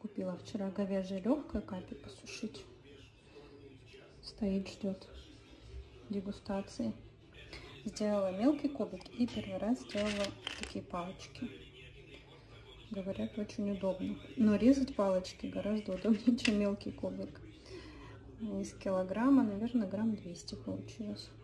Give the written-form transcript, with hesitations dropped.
Купила вчера говяжье легкое Капе посушить. Стоит, ждет дегустации. Сделала мелкий кубик и первый раз сделала такие палочки. Говорят, очень удобно. Но резать палочки гораздо удобнее, чем мелкий кубик. Из килограмма, наверное, грамм 200 получилось.